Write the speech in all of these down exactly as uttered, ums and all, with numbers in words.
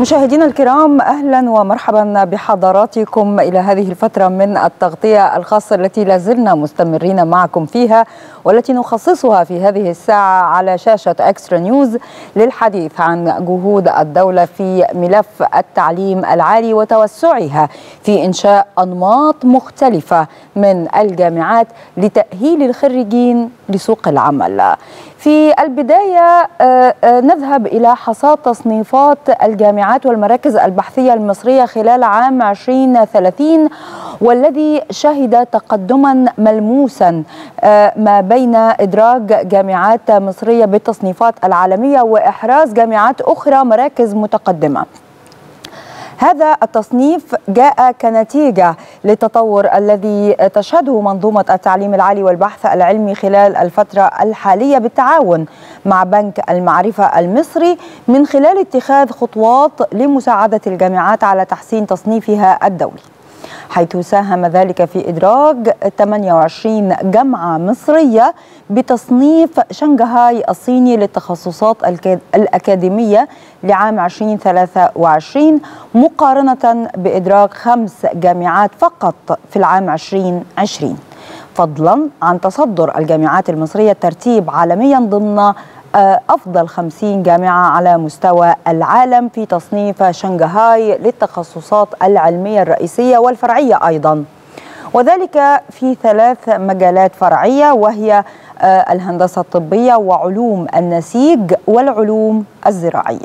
مشاهدينا الكرام، أهلا ومرحبا بحضراتكم إلى هذه الفترة من التغطية الخاصة التي لازلنا مستمرين معكم فيها، والتي نخصصها في هذه الساعة على شاشة إكسترا نيوز للحديث عن جهود الدولة في ملف التعليم العالي وتوسعها في إنشاء أنماط مختلفة من الجامعات لتأهيل الخريجين لسوق العمل. في البداية نذهب إلى حصاد تصنيفات الجامعات والمراكز البحثية المصرية خلال عام ألفين وثلاثين، والذي شهد تقدما ملموسا ما بين إدراج جامعات مصرية بالتصنيفات العالمية وإحراز جامعات أخرى مراكز متقدمة. هذا التصنيف جاء كنتيجة للتطور الذي تشهده منظومة التعليم العالي والبحث العلمي خلال الفترة الحالية بالتعاون مع بنك المعرفة المصري، من خلال اتخاذ خطوات لمساعدة الجامعات على تحسين تصنيفها الدولي، حيث ساهم ذلك في إدراج ثمانية وعشرين جامعة مصرية بتصنيف شنغهاي الصيني للتخصصات الأكاديمية لعام ألفين وثلاثة وعشرين، مقارنة بإدراج خمس جامعات فقط في العام ألفين وعشرين، فضلا عن تصدر الجامعات المصرية الترتيب عالميا ضمن أفضل خمسين جامعة على مستوى العالم في تصنيف شنغهاي للتخصصات العلمية الرئيسية والفرعية أيضا، وذلك في ثلاث مجالات فرعية، وهي الهندسة الطبية وعلوم النسيج والعلوم الزراعية.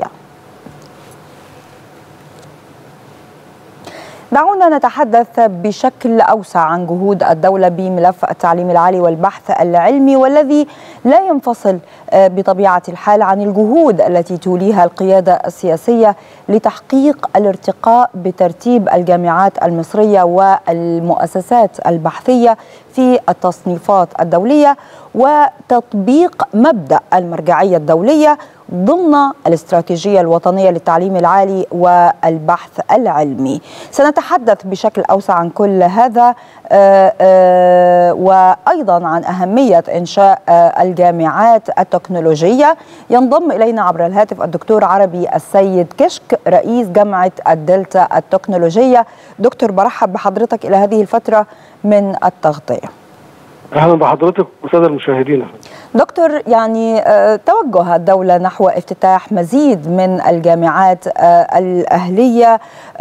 دعونا نتحدث بشكل أوسع عن جهود الدولة بملف التعليم العالي والبحث العلمي، والذي لا ينفصل بطبيعة الحال عن الجهود التي توليها القيادة السياسية لتحقيق الارتقاء بترتيب الجامعات المصرية والمؤسسات البحثية في التصنيفات الدولية، وتطبيق مبدأ المرجعية الدولية ضمن الاستراتيجية الوطنية للتعليم العالي والبحث العلمي. سنتحدث بشكل أوسع عن كل هذا آآ آآ وأيضا عن أهمية إنشاء الجامعات التكنولوجية. ينضم إلينا عبر الهاتف الدكتور عربي السيد كشك، رئيس جامعة الدلتا التكنولوجية. دكتور، برحب بحضرتك إلى هذه الفترة من التغطية. أهلا بحضرتك والسادة المشاهدين. دكتور، يعني توجه الدولة نحو افتتاح مزيد من الجامعات الأهلية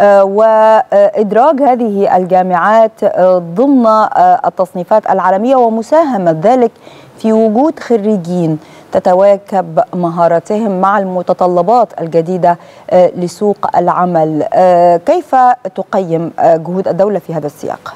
وإدراج هذه الجامعات ضمن التصنيفات العالمية، ومساهمة ذلك في وجود خريجين تتواكب مهاراتهم مع المتطلبات الجديدة لسوق العمل. كيف تقيم جهود الدولة في هذا السياق؟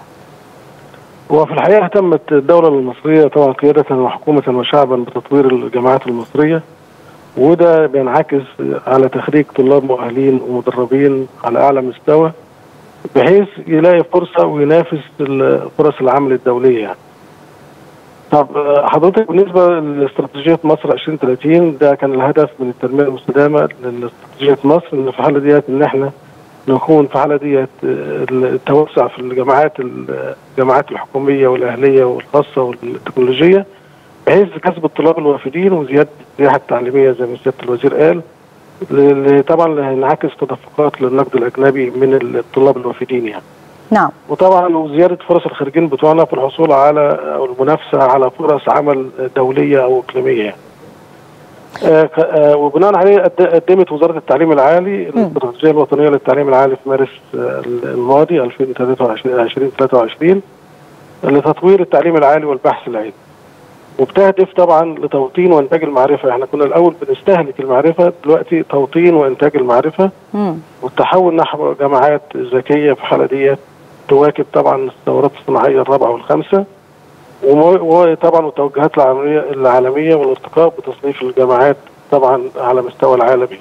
وفي الحقيقة اهتمت الدولة المصرية طبعا قيادة وحكومة وشعبا بتطوير الجامعات المصرية، وده بينعكس على تخريج طلاب مؤهلين ومدربين على أعلى مستوى، بحيث يلاقي فرصة وينافس فرص العمل الدولية. يعني. طب حضرتك بالنسبة لاستراتيجية مصر ألفين وثلاثين، ده كان الهدف من التنمية المستدامة لاستراتيجية مصر، إن في الحالة ديت إن إحنا نكون في حالة ديت التوسع في الجامعات الجامعات الحكومية والأهلية والخاصة والتكنولوجية، بحيث كسب الطلاب الوافدين وزيادة السياحة التعليمية زي ما سيادة الوزير قال، اللي طبعا هينعكس تدفقات للنقد الأجنبي من الطلاب الوافدين يعني. نعم. وطبعا وزيادة فرص الخريجين بتوعنا في الحصول على أو المنافسة على فرص عمل دولية أو إقليمية يعني. آه آه وبناء عليه قدمت وزارة التعليم العالي الاستراتيجية الوطنية للتعليم العالي في مارس آه الماضي ألفين وثلاثة وعشرين لتطوير التعليم العالي والبحث العلمي، وبتهدف طبعا لتوطين وانتاج المعرفة. احنا كنا الأول بنستهلك المعرفة، دلوقتي توطين وانتاج المعرفة مم. والتحول نحو جامعات ذكية في الحالة دي تواكب طبعا الثورات الصناعية الرابعة والخامسة، وطبعا التوجهات العالمية العالمية والارتقاء بتصنيف الجامعات طبعا على مستوى العالمي.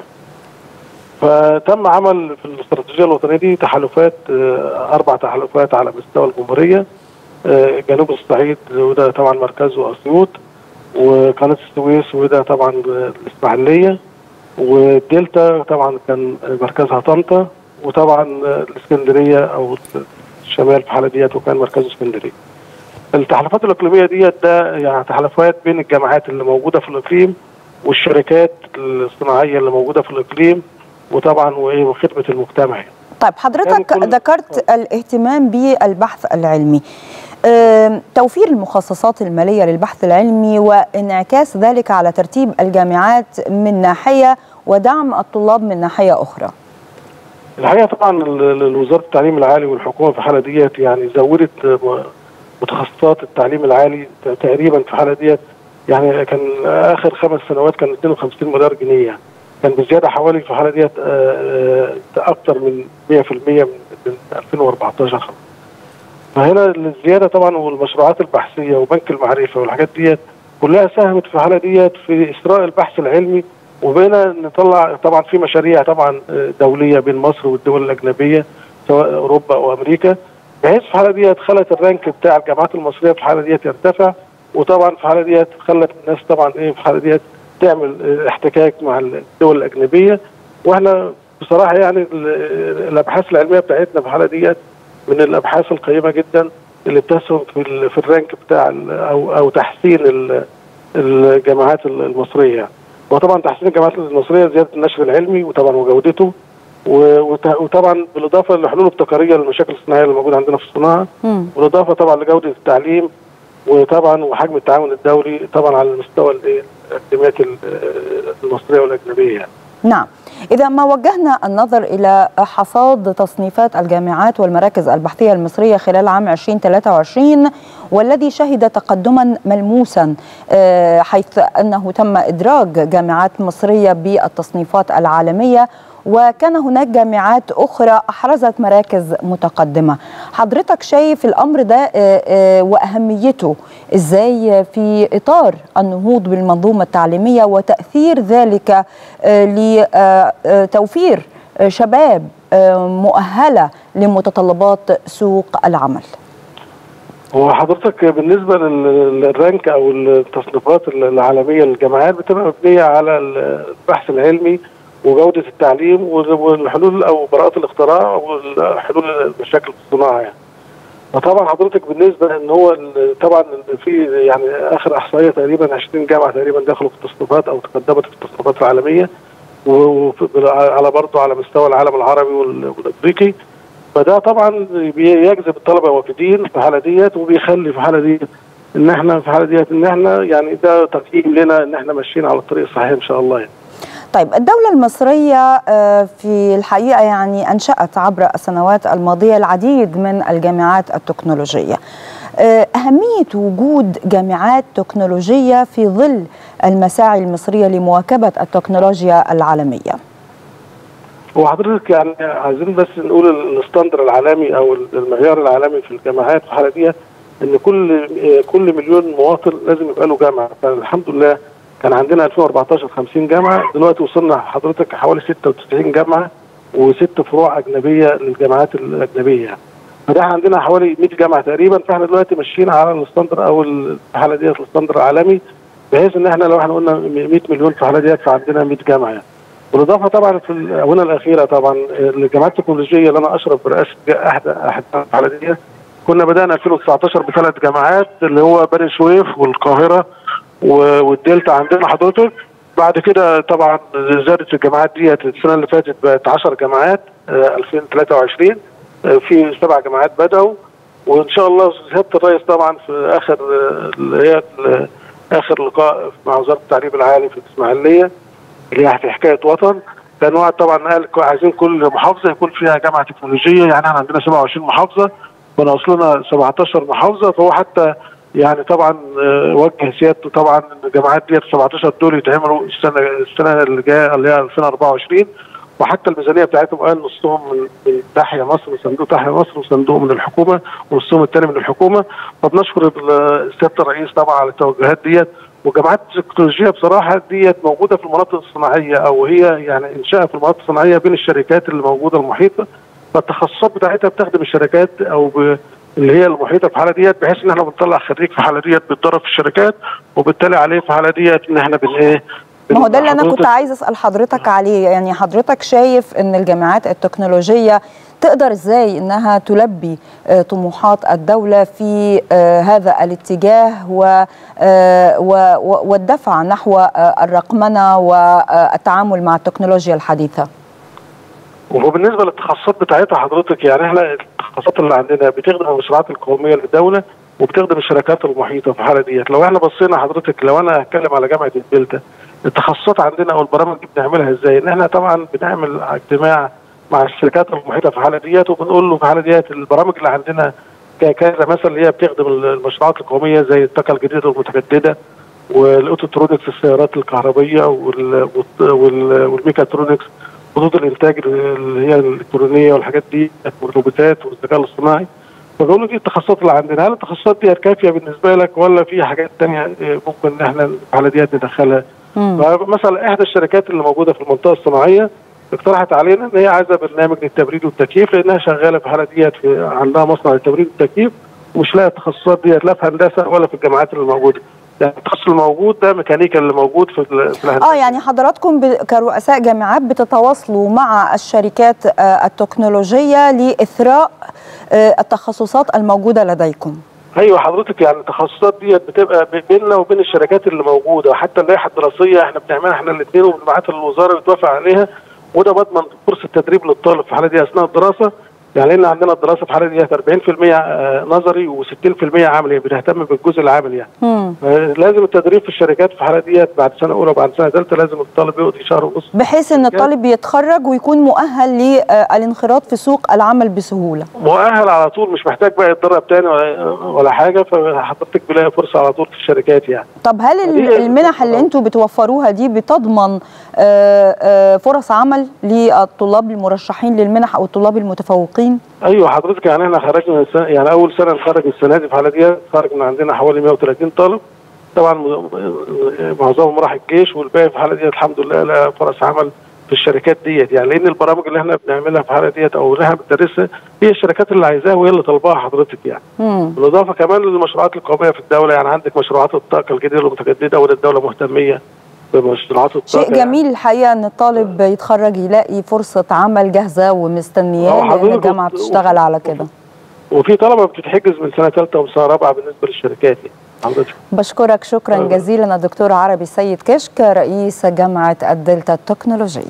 فتم عمل في الاستراتيجية الوطنية دي تحالفات، أربع تحالفات على مستوى الجمهورية، جنوب الصعيد وده طبعا مركزه أسيوط، وقناة السويس وده طبعا الإسماعيلية، والدلتا طبعا كان مركزها طنطا، وطبعا الإسكندرية أو الشمال في الحالة ديت وكان مركزه اسكندرية. التحالفات الإقليمية ديت ده يعني تحالفات بين الجامعات اللي موجودة في الإقليم والشركات الصناعية اللي موجودة في الإقليم، وطبعا وايه وخدمه المجتمع. طيب حضرتك ذكرت الاهتمام بالبحث العلمي، توفير المخصصات المالية للبحث العلمي وانعكاس ذلك على ترتيب الجامعات من ناحية ودعم الطلاب من ناحية أخرى. الحقيقة طبعا وزارة التعليم العالي والحكومة في الحالة ديت يعني زودت متخصصات التعليم العالي تقريبا في الحالة ديت، يعني كان آخر خمس سنوات كان اثنين وخمسين مليار جنيه، كان بزيادة حوالي في الحالة ديت أكثر من مئة بالمئة من ألفين وأربعتاشر. فهنا الزيادة طبعا والمشروعات البحثية وبنك المعرفة والحاجات ديت كلها ساهمت في الحالة ديت في إسراء البحث العلمي، وبقينا نطلع طبعا في مشاريع طبعا دولية بين مصر والدول الأجنبية سواء أوروبا أو أمريكا، بحيث في الحالة ديت خلت الرانك بتاع الجامعات المصرية في الحالة ديت يرتفع، وطبعا في الحالة ديت خلت الناس طبعا إيه في الحالة ديت تعمل احتكاك مع الدول الأجنبية. وإحنا بصراحة يعني الأبحاث العلمية بتاعتنا في الحالة ديت من الابحاث القيمه جدا اللي بتسهم في في الرانك بتاع او او تحسين الجامعات المصريه. وطبعا تحسين الجامعات المصريه زياده النشر العلمي وطبعا وجودته، وطبعا بالاضافه للحلول الابتكاريه للمشاكل الصناعيه اللي موجوده عندنا في الصناعه، بالاضافه طبعا لجوده التعليم، وطبعا وحجم التعاون الدولي طبعا على مستوى الاكاديميات المصريه والاجنبيه يعني. نعم، إذا ما وجهنا النظر إلى حصاد تصنيفات الجامعات والمراكز البحثية المصرية خلال عام ألفين وثلاثة وعشرين والذي شهد تقدما ملموسا حيث أنه تم إدراج جامعات مصرية بالتصنيفات العالمية، وكان هناك جامعات أخرى أحرزت مراكز متقدمة. حضرتك شايف الأمر ده وأهميته إزاي في إطار النهوض بالمنظومة التعليمية وتأثير ذلك لتوفير شباب مؤهلة لمتطلبات سوق العمل؟ هو حضرتك بالنسبة للرانك أو التصنيفات العالمية للجامعات بتبقى مبنية على البحث العلمي وجودة التعليم والحلول أو براءات الاختراع وحلول المشاكل في الصناعة يعني. وطبعا حضرتك بالنسبة إن هو طبعا في يعني آخر إحصائية تقريبا عشرين جامعة تقريبا دخلوا في التصنيفات أو تقدمت في التصنيفات العالمية، وعلى برضه على مستوى العالم العربي والأفريقي. فده طبعا بيجذب الطلبة وافدين في الحالة ديت، وبيخلي في الحالة ديت إن إحنا في الحالة ديت إن إحنا يعني ده تقييم لنا إن إحنا ماشيين على الطريق الصحيح إن شاء الله يعني. طيب الدولة المصرية في الحقيقة يعني أنشأت عبر السنوات الماضية العديد من الجامعات التكنولوجية. أهمية وجود جامعات تكنولوجية في ظل المساعي المصرية لمواكبة التكنولوجيا العالمية. هو حضرتك يعني عايزين بس نقول الستاندر العالمي أو المعيار العالمي في الجامعات في الحالة دي إن كل كل مليون مواطن لازم يبقى له جامعة. فالحمد لله كان عندنا ألفين وأربعتاشر خمسين جامعة، دلوقتي وصلنا حضرتك حوالي ستة وتسعين جامعة وست فروع أجنبية للجامعات الأجنبية. فده عندنا حوالي مئة جامعة تقريبا، فاحنا دلوقتي ماشيين على الستاندر أو الحالة ديت الستاندر العالمي، بحيث إن احنا لو احنا قلنا مئة مليون في الحالة ديت فعندنا مئة جامعة. بالإضافة طبعا في الآونة الأخيرة طبعا الجامعات التكنولوجية اللي أنا أشرف برئاسة أحد أحد الحالة ديت، كنا بدأنا ألفين وتسعتاشر بثلاث جامعات اللي هو بني سويف والقاهرة والدلتا عندنا حضرتك. بعد كده طبعا زادت الجامعات ديت السنه اللي فاتت بقت عشر جامعات ألفين وثلاثة وعشرين، في سبع جامعات بدأوا، وان شاء الله سياده الرئيس طبعا في اخر اللي هي اخر لقاء مع وزاره التعليم العالي في الاسماعيليه اللي هي في حكايه وطن، كان وعد طبعا قال عايزين كل محافظه يكون فيها جامعه تكنولوجيه، يعني احنا عندنا سبعة وعشرين محافظه كنا وصلنا سبعتاشر محافظه، فهو حتى يعني طبعا وجه سيادته طبعا ان الجامعات ديت سبعتاشر دول يتعملوا السنه السنه اللي جايه اللي هي ألفين وأربعة وعشرين، وحتى الميزانيه بتاعتهم قال نصهم من تحيا مصر وصندوق تحيا مصر وصندوق من الحكومه ونصهم الثاني من الحكومه. فبنشكر سياده الرئيس طبعا على التوجهات ديت. وجامعات التكنولوجيه بصراحه ديت موجوده في المناطق الصناعيه او هي يعني انشاء في المناطق الصناعيه بين الشركات اللي موجوده المحيطه، فالتخصصات بتاعتها بتخدم الشركات او ب اللي هي المحيطه في الحاله ديت، بحيث ان احنا بنطلع خريج في الحاله ديت بيتدرب في الشركات وبالتالي عليه في الحاله ديت ان احنا بن ايه. ما هو ده اللي انا كنت عايز اسال حضرتك عليه، يعني حضرتك شايف ان الجامعات التكنولوجيه تقدر ازاي انها تلبي طموحات الدوله في هذا الاتجاه والدفع نحو الرقمنه والتعامل مع التكنولوجيا الحديثه؟ وبالنسبه للتخصصات بتاعتها حضرتك، يعني احنا التخصصات اللي عندنا بتخدم المشروعات القوميه للدوله وبتخدم الشركات المحيطه في الحاله ديت. لو احنا بصينا حضرتك، لو انا هتكلم على جامعه الدلتا، التخصصات عندنا او البرامج دي بنعملها ازاي؟ ان احنا طبعا بنعمل اجتماع مع الشركات المحيطه في الحاله ديت، وبنقول له في الحاله ديت البرامج اللي عندنا كذا مثلا اللي هي بتخدم المشروعات القوميه زي الطاقه الجديده والمتجدده والاوتوترونكس السيارات الكهربائيه والميكاترونكس، خطوط الانتاج اللي هي الالكترونيه والحاجات دي والروبوتات والذكاء الاصطناعي. فبقول له دي التخصصات اللي عندنا، هل التخصصات دي كافيه بالنسبه لك ولا في حاجات ثانيه ممكن ان احنا على ديت ندخلها؟ فمثلا احدى الشركات اللي موجوده في المنطقه الصناعيه اقترحت علينا ان هي عايزه برنامج للتبريد والتكييف، لانها شغاله في الحاله ديت عندها مصنع للتبريد والتكييف ومش لاقي التخصصات ديت لا في هندسه ولا في الجامعات اللي موجوده. يعني التخصص الموجود ده ميكانيكا اللي موجود في الهندسه. اه يعني حضراتكم كرؤساء جامعات بتتواصلوا مع الشركات التكنولوجيه لاثراء التخصصات الموجوده لديكم. ايوه حضرتك، يعني التخصصات ديت بتبقى بيننا وبين الشركات اللي موجوده، وحتى اللائحه الدراسيه احنا بنعملها احنا الاثنين وبنبعتها للوزاره اللي توافق عليها، وده بضمن فرصه تدريب للطالب في الحاله دي اثناء الدراسه. يعني لان عندنا الدراسه في الحاله دي أربعين بالمئة نظري وستين بالمئة عملي، بنهتم بالجزء العملي يعني. امم لازم التدريب في الشركات في الحاله ديت بعد سنه اولى وبعد سنه ثالثه لازم الطالب يقضي شهر ونص، بحيث ان الطالب يتخرج ويكون مؤهل للانخراط في سوق العمل بسهوله. مؤهل على طول، مش محتاج بقى يتدرب تاني ولا, ولا حاجه، فحضرتك بيلاقي فرصه على طول في الشركات يعني. طب هل المنح اللي انتم بتوفروها دي بتضمن فرص عمل للطلاب المرشحين للمنح او الطلاب المتفوقين؟ ايوه حضرتك، يعني احنا خرجنا السنة، يعني اول سنه نخرج السنه دي في الحاله دي خرج من عندنا حوالي مئة وثلاثين طالب، طبعا معظمهم راح الجيش والباقي في الحاله دي الحمد لله لقى فرص عمل في الشركات ديت. يعني لان البرامج اللي احنا بنعملها في الحاله ديت او اللي احنا بندرسها هي الشركات اللي عايزاها وهي اللي طالباها حضرتك يعني. امم بالاضافه كمان للمشروعات القوميه في الدوله، يعني عندك مشروعات الطاقه الجديده والمتجدده وده الدوله مهتميه بمشروعات الطاقه. شيء جميل يعني. الحقيقه ان الطالب يتخرج يلاقي فرصه عمل جاهزه ومستنياه لان الجامعه بتشتغل على كده. وفي طلبه بتتحجز من سنه ثالثه وسنه رابعه بالنسبه للشركات يعني. بشكرك شكرا أه. جزيلا الدكتور عربي سيد كشك رئيس جامعه الدلتا التكنولوجيه.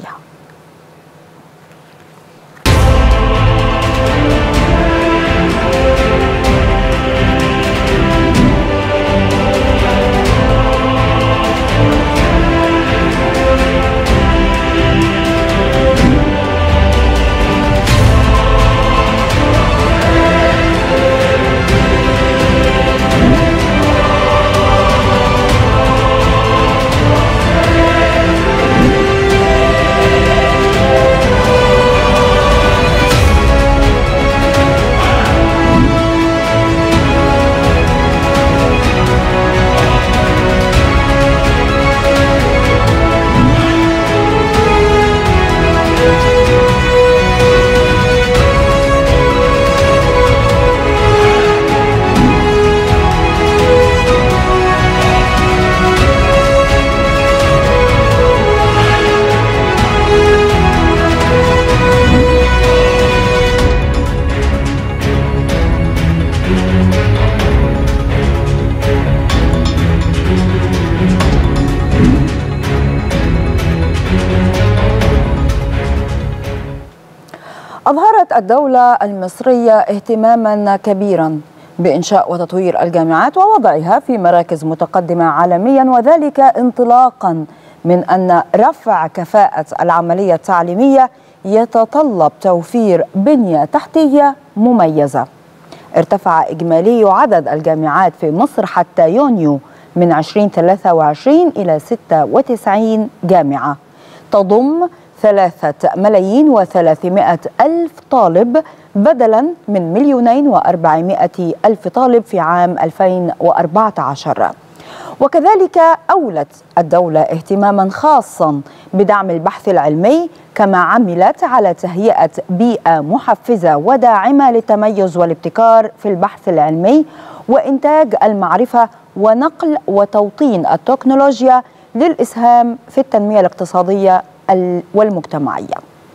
أظهرت الدولة المصرية اهتماما كبيرا بإنشاء وتطوير الجامعات ووضعها في مراكز متقدمة عالميا، وذلك انطلاقا من أن رفع كفاءة العملية التعليمية يتطلب توفير بنية تحتية مميزة. ارتفع إجمالي عدد الجامعات في مصر حتى يونيو من ألفين وثلاثة وعشرين إلى ستة وتسعين جامعة تضم ثلاثة ملايين وثلاثمائة ألف طالب بدلا من مليونين وأربعمائة ألف طالب في عام ألفين وأربعة عشر. وكذلك أولت الدولة اهتماما خاصا بدعم البحث العلمي، كما عملت على تهيئة بيئة محفزة وداعمة للتميز والابتكار في البحث العلمي وإنتاج المعرفة ونقل وتوطين التكنولوجيا للإسهام في التنمية الاقتصادية والمجتمعية.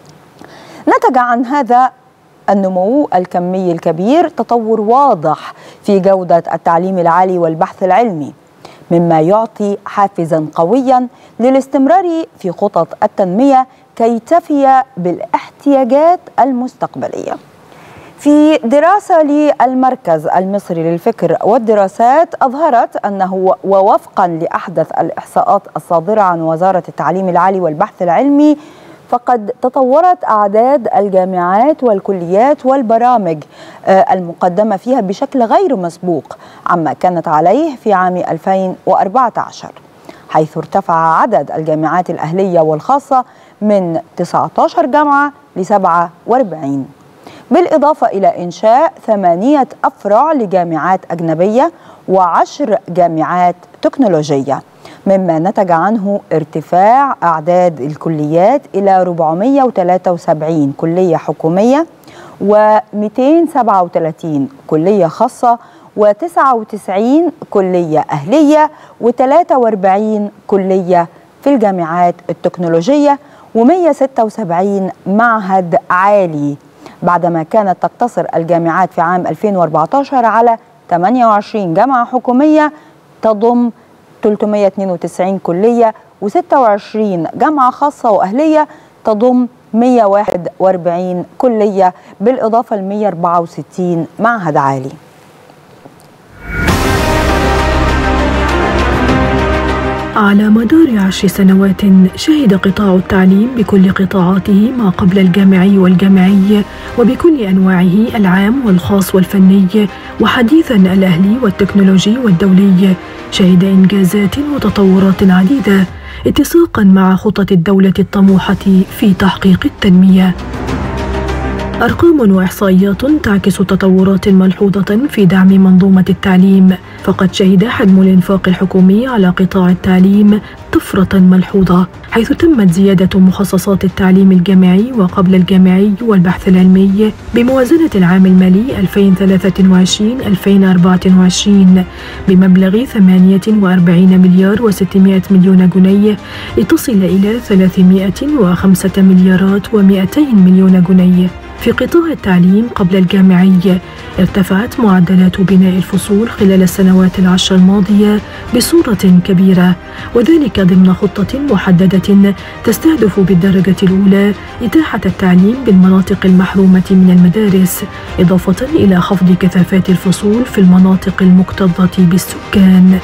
نتج عن هذا النمو الكمي الكبير تطور واضح في جودة التعليم العالي والبحث العلمي، مما يعطي حافزا قويا للاستمرار في خطط التنمية كي تفي بالاحتياجات المستقبلية. في دراسة للمركز المصري للفكر والدراسات أظهرت أنه ووفقا لأحدث الإحصاءات الصادرة عن وزارة التعليم العالي والبحث العلمي فقد تطورت أعداد الجامعات والكليات والبرامج المقدمة فيها بشكل غير مسبوق عما كانت عليه في عام ألفين وأربعة عشر، حيث ارتفع عدد الجامعات الأهلية والخاصة من تسعة عشر جامعة ل سبعة وأربعين، بالإضافة إلى إنشاء ثمانية أفرع لجامعات أجنبية وعشر جامعات تكنولوجية، مما نتج عنه ارتفاع أعداد الكليات إلى أربعمائة وثلاثة وسبعين كلية حكومية ومئتين وسبعة وثلاثين كلية خاصة وتسعة وتسعين كلية أهلية وثلاثة وأربعين كلية في الجامعات التكنولوجية ومئة وستة وسبعين معهد عالي، بعدما كانت تقتصر الجامعات في عام ألفين وأربعة عشر على ثمانية وعشرين جامعة حكومية تضم ثلاثمائة واثنين وتسعين كلية وستة وعشرين جامعة خاصة وأهلية تضم مئة وواحد وأربعين كلية، بالإضافة ل مئة وأربعة وستين معهد عالي. على مدار عشر سنوات شهد قطاع التعليم بكل قطاعاته ما قبل الجامعي والجامعي وبكل أنواعه العام والخاص والفني وحديثا الأهلي والتكنولوجي والدولي، شهد إنجازات وتطورات عديدة اتساقا مع خطط الدولة الطموحة في تحقيق التنمية. أرقام وإحصائيات تعكس تطورات ملحوظة في دعم منظومة التعليم، فقد شهد حجم الإنفاق الحكومي على قطاع التعليم طفرة ملحوظة، حيث تمت زيادة مخصصات التعليم الجامعي وقبل الجامعي والبحث العلمي بموازنة العام المالي ألفين وثلاثة وعشرين ألفين وأربعة وعشرين بمبلغ ثمانية وأربعين مليار وستمائة مليون جنيه لتصل إلى ثلاثمائة وخمسة مليارات ومئتين مليون جنيه. في قطاع التعليم قبل الجامعي ارتفعت معدلات بناء الفصول خلال السنوات العشر الماضية بصورة كبيرة، وذلك ضمن خطة محددة تستهدف بالدرجة الأولى إتاحة التعليم بالمناطق المحرومة من المدارس، إضافة إلى خفض كثافات الفصول في المناطق المكتظة بالسكان.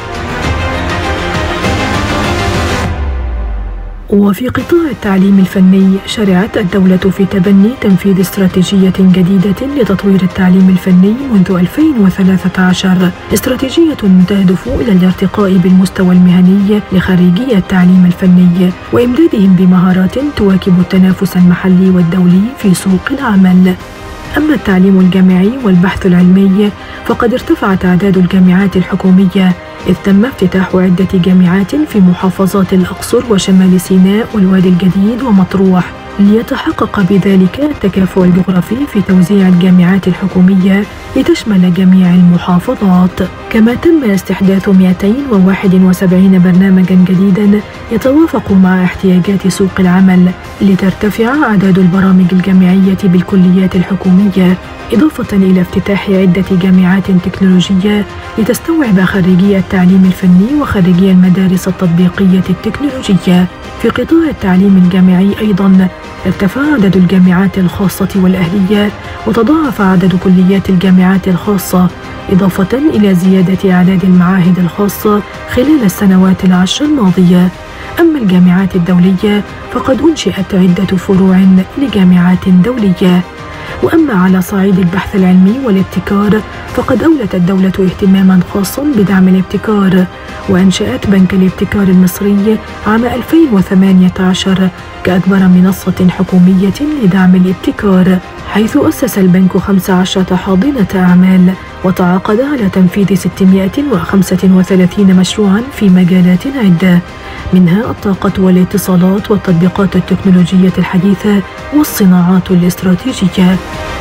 وفي قطاع التعليم الفني شرعت الدولة في تبني تنفيذ استراتيجية جديدة لتطوير التعليم الفني منذ ألفين وثلاثة عشر، استراتيجية تهدف إلى الارتقاء بالمستوى المهني لخريجي التعليم الفني وإمدادهم بمهارات تواكب التنافس المحلي والدولي في سوق العمل. أما التعليم الجامعي والبحث العلمي فقد ارتفعت أعداد الجامعات الحكومية، إذ تم افتتاح عدة جامعات في محافظات الأقصر وشمال سيناء والوادي الجديد ومطروح، ليتحقق بذلك التكافؤ الجغرافي في توزيع الجامعات الحكومية لتشمل جميع المحافظات. كما تم استحداث مئتين وواحد وسبعين برنامجا جديدا يتوافق مع احتياجات سوق العمل لترتفع أعداد البرامج الجامعية بالكليات الحكومية، إضافة إلى افتتاح عدة جامعات تكنولوجية لتستوعب خريجي التعليم الفني وخريجي المدارس التطبيقية التكنولوجية. في قطاع التعليم الجامعي أيضا ارتفع عدد الجامعات الخاصة والأهلية وتضاعف عدد كليات الجامعات الخاصة، إضافة إلى زيادة أعداد المعاهد الخاصة خلال السنوات العشر الماضية. أما الجامعات الدولية فقد أنشئت عدة فروع لجامعات دولية. وأما على صعيد البحث العلمي والابتكار فقد أولت الدولة اهتماما خاصا بدعم الابتكار، وأنشأت بنك الابتكار المصري عام ألفين وثمانية عشر كأكبر منصة حكومية لدعم الابتكار، حيث أسس البنك خمس عشرة حاضنة أعمال وتعاقد على تنفيذ ستمائة وخمسة وثلاثين مشروعا في مجالات عدة، منها الطاقة والاتصالات والتطبيقات التكنولوجية الحديثة والصناعات الاستراتيجية.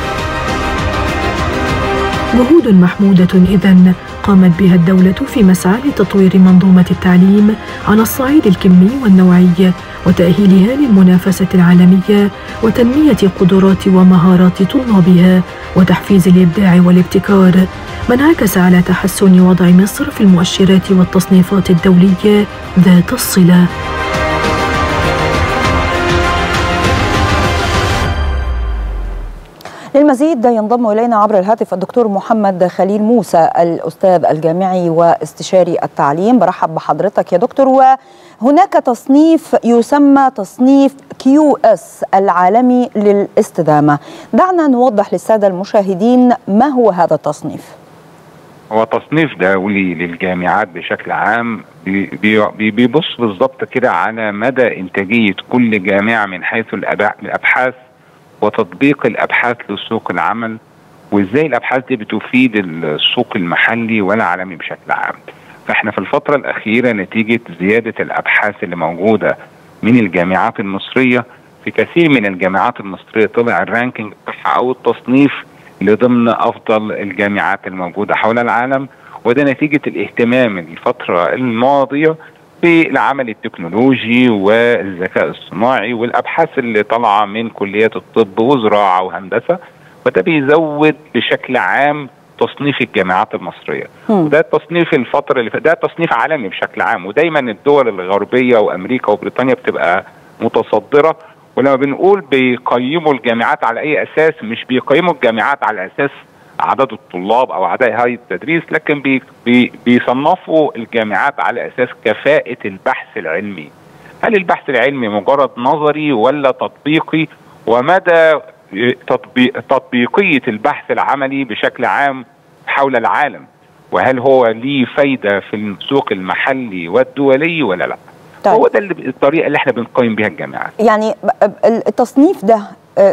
جهود محمودة إذن قامت بها الدولة في مسعى لتطوير منظومة التعليم على الصعيد الكمي والنوعي وتأهيلها للمنافسة العالمية وتنمية قدرات ومهارات طلابها وتحفيز الإبداع والابتكار، ما انعكس على تحسن وضع مصر في المؤشرات والتصنيفات الدولية ذات الصلة. للمزيد ينضم إلينا عبر الهاتف الدكتور محمد خليل موسى الأستاذ الجامعي واستشاري التعليم. برحب بحضرتك يا دكتور. وهناك تصنيف يسمى تصنيف كيو اس العالمي للاستدامة، دعنا نوضح للسادة المشاهدين ما هو هذا التصنيف. هو تصنيف دولي للجامعات بشكل عام بيبص بالضبط كده على مدى إنتاجية كل جامعة من حيث الأبحاث وتطبيق الأبحاث لسوق العمل، وإزاي الأبحاث دي بتفيد السوق المحلي والعالمي بشكل عام. فإحنا في الفترة الأخيرة نتيجة زيادة الأبحاث اللي موجودة من الجامعات المصرية، في كثير من الجامعات المصرية طلع الرانكينج بتاعها أو التصنيف لضمن أفضل الجامعات الموجودة حول العالم، وده نتيجة الاهتمام الفترة الماضية بالعمل التكنولوجي والذكاء الصناعي والأبحاث اللي طالعة من كليات الطب وزراعة وهندسة، وده بيزود بشكل عام تصنيف الجامعات المصرية. م. وده التصنيف الفترة اللي ده تصنيف عالمي بشكل عام، ودايما الدول الغربية وأمريكا وبريطانيا بتبقى متصدرة. ولما بنقول بيقيموا الجامعات على أي أساس، مش بيقيموا الجامعات على أساس عدد الطلاب أو أعداء هاي التدريس، لكن بي بي بيصنفوا الجامعات على أساس كفاءة البحث العلمي. هل البحث العلمي مجرد نظري ولا تطبيقي، ومدى تطبيق تطبيقية البحث العملي بشكل عام حول العالم، وهل هو ليه فايدة في السوق المحلي والدولي ولا لا؟ طيب. هو ده الطريقة اللي احنا بنقيم بها الجامعات. يعني التصنيف ده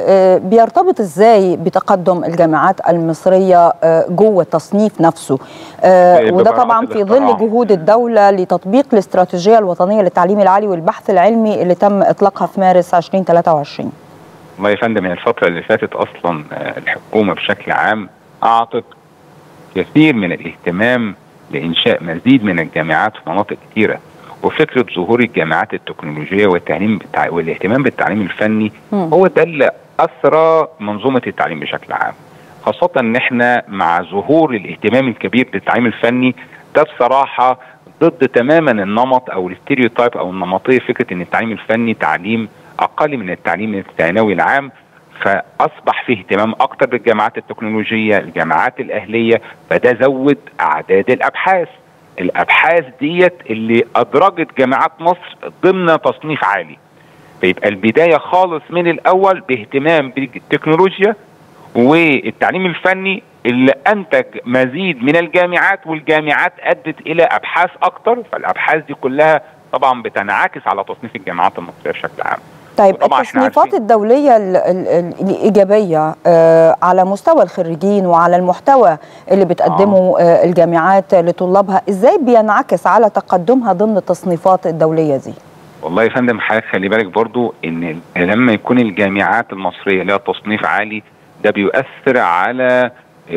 بيرتبط ازاي بتقدم الجامعات المصرية جوه التصنيف نفسه؟ وده طبعا في ظل جهود الدولة لتطبيق الاستراتيجية الوطنية للتعليم العالي والبحث العلمي اللي تم اطلاقها في مارس ألفين وثلاثة وعشرين. والله يا فندم، من الفترة اللي فاتت اصلا الحكومة بشكل عام اعطت كثير من الاهتمام لانشاء مزيد من الجامعات في مناطق كثيرة، وفكرة ظهور الجامعات التكنولوجية والتعليم بالتع... والاهتمام بالتعليم الفني م. هو ده اللي أثرى منظومة التعليم بشكل عام، خاصة ان احنا مع ظهور الاهتمام الكبير بالتعليم الفني ده بصراحة ضد تماما النمط او الستيريوتايب او النمطية، فكرة ان التعليم الفني تعليم اقل من التعليم الثانوي العام. فاصبح فيه اهتمام اكتر بالجامعات التكنولوجية، الجامعات الاهلية، فده زود اعداد الابحاث. الابحاث ديت اللي ادرجت جامعات مصر ضمن تصنيف عالي، فيبقى البدايه خالص من الاول باهتمام بالتكنولوجيا والتعليم الفني اللي انتج مزيد من الجامعات، والجامعات ادت الى ابحاث اكتر، فالابحاث دي كلها طبعا بتنعكس على تصنيف الجامعات المصريه بشكل عام. طيب التصنيفات الدولية الإيجابية على مستوى الخريجين وعلى المحتوى اللي بتقدمه آه. الجامعات لطلابها، إزاي بينعكس على تقدمها ضمن التصنيفات الدولية دي؟ والله يا فندم حضرتك خلي بالك برضو إن لما يكون الجامعات المصرية لها تصنيف عالي، ده بيؤثر على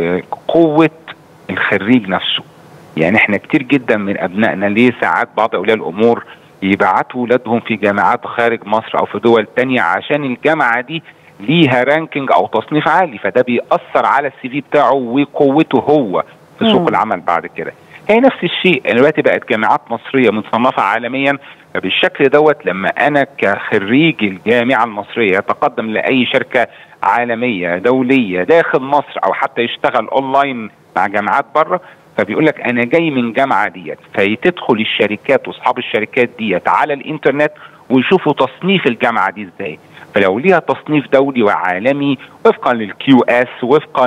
قوة الخريج نفسه. يعني احنا كتير جدا من أبنائنا ليه ساعات بعض أولياء الأمور يبعتوا ولادهم في جامعات خارج مصر او في دول تانية عشان الجامعة دي ليها رانكينج او تصنيف عالي، فده بيأثر على السي في بتاعه وقوته هو في سوق العمل بعد كده. هي نفس الشيء دلوقتي بقت جامعات مصرية مصنفة عالميا، فبالشكل دوت لما انا كخريج الجامعة المصرية يتقدم لاي شركة عالمية دولية داخل مصر او حتى يشتغل اونلاين مع جامعات بره، فبيقول لك انا جاي من جامعه ديت، فتدخل الشركات واصحاب الشركات ديت على الانترنت ويشوفوا تصنيف الجامعه دي ازاي. فلو ليها تصنيف دولي وعالمي وفقا للكيو اس، وفقا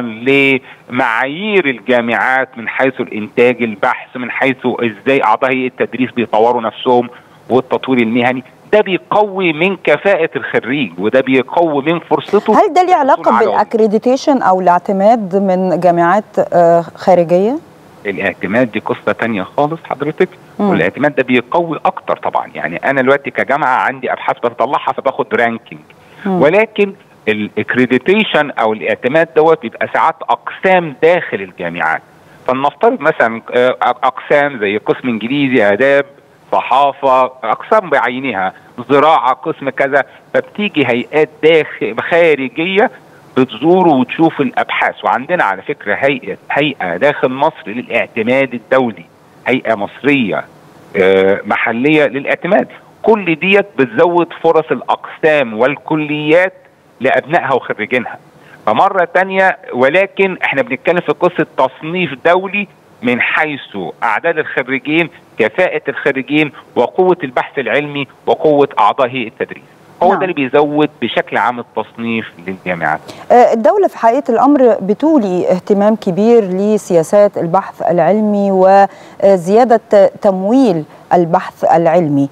لمعايير الجامعات من حيث الانتاج البحث، من حيث ازاي اعضاء هيئه التدريس بيطوروا نفسهم والتطوير المهني، ده بيقوي من كفاءة الخريج وده بيقوي من فرصته. هل ده ليه علاقة بالاكريديتيشن او الاعتماد من جامعات خارجية؟ الاعتماد دي قصة تانية خالص حضرتك، مم. والاعتماد ده بيقوي اكتر طبعا. يعني انا دلوقتي كجامعة عندي ابحاث بطلعها فباخد رانكينج، مم. ولكن الاكريديتيشن او الاعتماد دوت بيبقى ساعات اقسام داخل الجامعات. فلنفترض مثلا اقسام زي قسم انجليزي، اداب، صحافة، اقسام بعينها، زراعة، قسم كذا، فبتيجي هيئات داخل خارجية بتزور وتشوف الابحاث. وعندنا على فكره هيئه هيئه داخل مصر للاعتماد الدولي، هيئه مصريه محليه للاعتماد. كل ديت بتزود فرص الاقسام والكليات لابنائها وخريجينها. فمره ثانيه ولكن احنا بنتكلم في قصه تصنيف دولي من حيث اعداد الخريجين، كفاءه الخريجين، وقوه البحث العلمي، وقوه اعضاء هيئه التدريس. هو نعم. ده اللي بيزود بشكل عام التصنيف للجامعات. الدولة في حقيقة الأمر بتولي اهتمام كبير لسياسات البحث العلمي وزيادة تمويل البحث العلمي.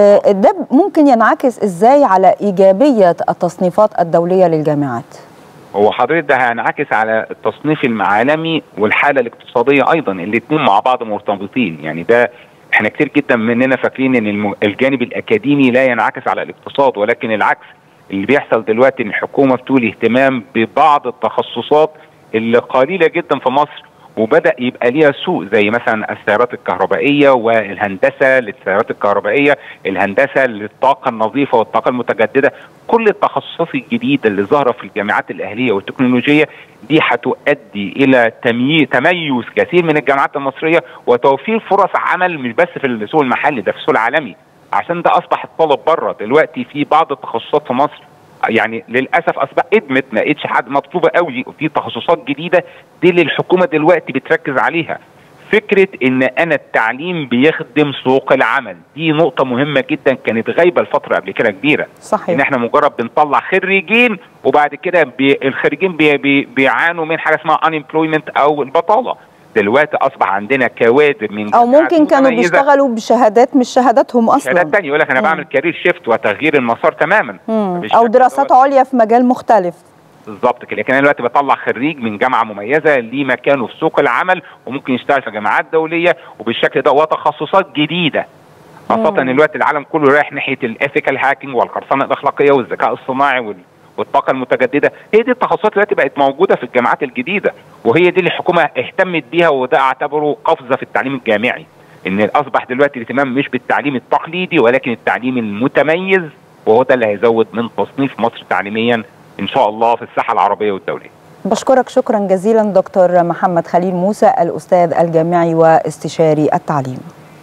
ده ممكن ينعكس إزاي على إيجابية التصنيفات الدولية للجامعات؟ هو حضرتك ده هينعكس على التصنيف العالمي والحالة الاقتصادية أيضا، الاثنين مع بعض مرتبطين. يعني ده احنا كتير جدا مننا فاكرين ان الجانب الاكاديمي لا ينعكس على الاقتصاد، ولكن العكس اللي بيحصل دلوقتي ان الحكومه بتولي اهتمام ببعض التخصصات اللي قليله جدا في مصر وبدا يبقى ليها سوق، زي مثلا السيارات الكهربائيه والهندسه للسيارات الكهربائيه، الهندسه للطاقه النظيفه والطاقه المتجدده. كل التخصصات الجديده اللي ظاهره في الجامعات الاهليه والتكنولوجيه دي هتؤدي الى تميز كثير من الجامعات المصريه وتوفير فرص عمل مش بس في السوق المحلي، ده في السوق العالمي، عشان ده اصبح الطلب بره دلوقتي في بعض التخصصات في مصر. يعني للاسف اصبح ادمت ما بقتش حد مطلوبه قوي، وفي تخصصات جديده دي اللي الحكومه دلوقتي بتركز عليها. فكره ان انا التعليم بيخدم سوق العمل دي نقطه مهمه جدا كانت غايبه الفتره قبل كده كبيره. صحيح. ان احنا مجرد بنطلع خريجين وبعد كده بي الخريجين بي بي بيعانوا من حاجه اسمها unemployment او البطاله. دلوقتي اصبح عندنا كوادر من او ممكن كانوا بيشتغلوا بشهادات مش شهاداتهم اصلا، شهادات ثانيه، يقول لك انا مم. بعمل كارير شيفت وتغيير المسار تماما، او دراسات عليا في مجال مختلف. بالظبط كده. لكن انا دلوقتي بطلع خريج من جامعه مميزه ليه مكانه في سوق العمل وممكن يشتغل في جامعات دوليه وبالشكل ده، وتخصصات جديده. خاصه ان دلوقتي العالم كله رايح ناحيه الايثيكال هاكينج والقرصنه الاخلاقيه والذكاء الصناعي وال والطاقه المتجدده. هي دي التخصصات دلوقتي بقت موجوده في الجامعات الجديده، وهي دي اللي الحكومه اهتمت بيها، وده اعتبره قفزه في التعليم الجامعي. ان اصبح دلوقتي الاهتمام مش بالتعليم التقليدي ولكن التعليم المتميز، وهو ده اللي هيزود من تصنيف مصر تعليميا ان شاء الله في الساحه العربيه والدوليه. بشكرك شكرا جزيلا دكتور محمد خليل موسى، الاستاذ الجامعي واستشاري التعليم.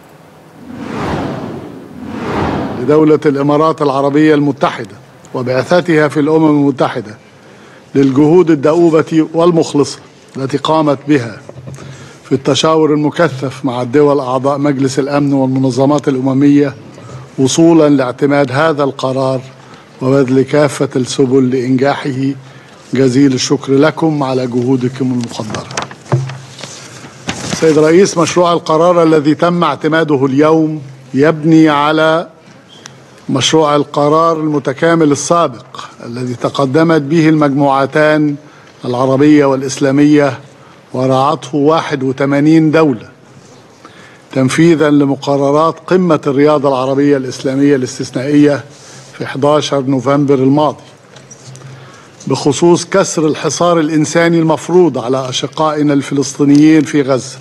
لدولة الإمارات العربية المتحدة وبعثتها في الأمم المتحدة للجهود الدؤوبة والمخلصة التي قامت بها في التشاور المكثف مع الدول أعضاء مجلس الأمن والمنظمات الأممية وصولا لاعتماد هذا القرار وبذل كافة السبل لإنجاحه، جزيل الشكر لكم على جهودكم المقدرة. سيد رئيس، مشروع القرار الذي تم اعتماده اليوم يبني على مشروع القرار المتكامل السابق الذي تقدمت به المجموعتان العربية والإسلامية وراعته واحد وثمانين دولة تنفيذا لمقررات قمة الرياضة العربية الإسلامية الاستثنائية في أحد عشر نوفمبر الماضي بخصوص كسر الحصار الإنساني المفروض على أشقائنا الفلسطينيين في غزة.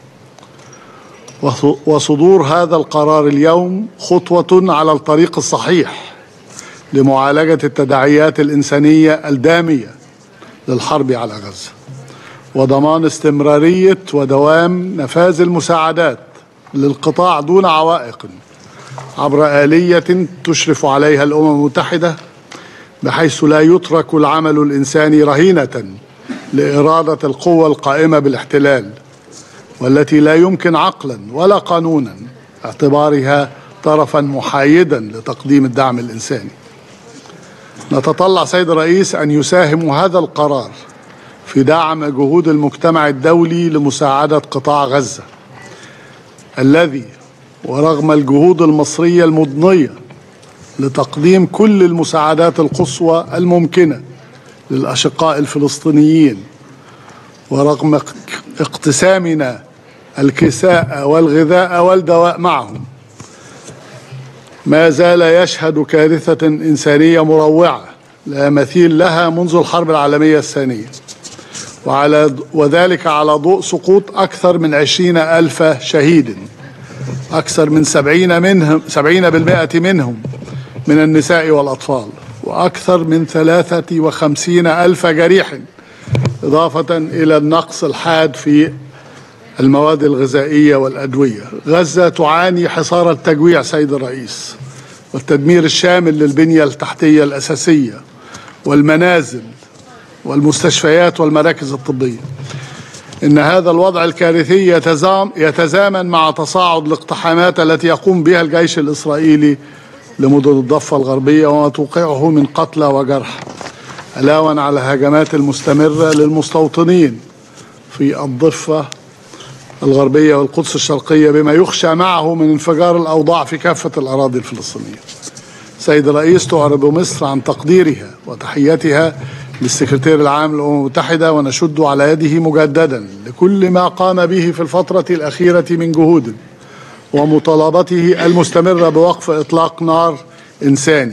وصدور هذا القرار اليوم خطوة على الطريق الصحيح لمعالجة التداعيات الإنسانية الدامية للحرب على غزة وضمان استمرارية ودوام نفاذ المساعدات للقطاع دون عوائق عبر آلية تشرف عليها الأمم المتحدة، بحيث لا يترك العمل الإنساني رهينة لإرادة القوى القائمة بالاحتلال والتي لا يمكن عقلا ولا قانونا اعتبارها طرفا محايدا لتقديم الدعم الإنساني. نتطلع سيد الرئيس أن يساهم هذا القرار في دعم جهود المجتمع الدولي لمساعدة قطاع غزة الذي ورغم الجهود المصرية المضنية لتقديم كل المساعدات القصوى الممكنة للأشقاء الفلسطينيين ورغم اقتسامنا الكساء والغذاء والدواء معهم، ما زال يشهد كارثة إنسانية مروعة لا مثيل لها منذ الحرب العالمية الثانية، وعلى وذلك على ضوء سقوط أكثر من عشرين ألف شهيد، أكثر من سبعين منهم سبعين بالمئة منهم من النساء والأطفال، وأكثر من ثلاثة وخمسين ألف جريح، إضافة إلى النقص الحاد في المواد الغذائية والأدوية. غزة تعاني حصار التجويع سيد الرئيس والتدمير الشامل للبنية التحتية الأساسية والمنازل والمستشفيات والمراكز الطبية. إن هذا الوضع الكارثي يتزام يتزامن مع تصاعد الاقتحامات التي يقوم بها الجيش الإسرائيلي لمدن الضفة الغربية وما توقعه من قتلى وجرحى، علاوة على الهجمات المستمرة للمستوطنين في الضفة الغربية والقدس الشرقية، بما يخشى معه من انفجار الأوضاع في كافة الأراضي الفلسطينية. سيد الرئيس، تعرب مصر عن تقديرها وتحيتها للسكرتير العام للأمم المتحدة، ونشد على يده مجددا لكل ما قام به في الفترة الأخيرة من جهود، ومطالبته المستمرة بوقف إطلاق نار إنساني،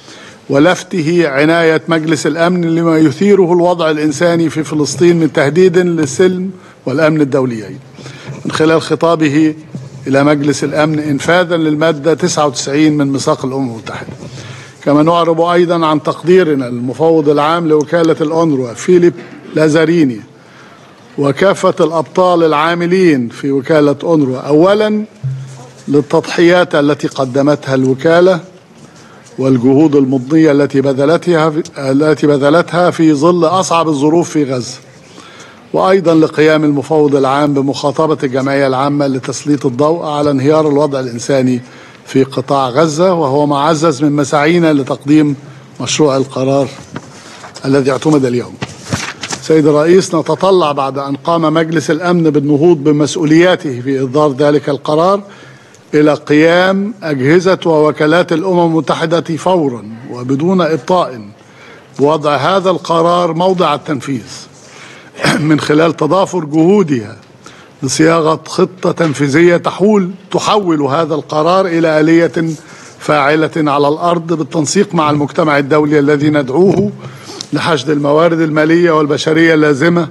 ولفته عناية مجلس الأمن لما يثيره الوضع الإنساني في فلسطين من تهديد للسلم والأمن الدوليين، من خلال خطابه إلى مجلس الأمن إنفاذا للمادة تسعة وتسعين من ميثاق الأمم المتحدة. كما نعرب أيضا عن تقديرنا للمفوض العام لوكالة الأونروا فيليب لازاريني وكافة الأبطال العاملين في وكالة أونروا، أولا للتضحيات التي قدمتها الوكالة والجهود المضنية التي بذلتها في التي بذلتها في ظل أصعب الظروف في غزة، وأيضا لقيام المفوض العام بمخاطبة الجمعية العامة لتسليط الضوء على انهيار الوضع الإنساني في قطاع غزة، وهو معزز من مساعينا لتقديم مشروع القرار الذي اعتمد اليوم. سيد الرئيس، نتطلع بعد أن قام مجلس الأمن بالنهوض بمسؤولياته في إصدار ذلك القرار إلى قيام أجهزة ووكالات الأمم المتحدة فورا وبدون إبطاء بوضع هذا القرار موضع التنفيذ، من خلال تضافر جهودها لصياغة خطة تنفيذية تحول تحول هذا القرار إلى آلية فاعلة على الأرض، بالتنسيق مع المجتمع الدولي الذي ندعوه لحشد الموارد المالية والبشرية اللازمة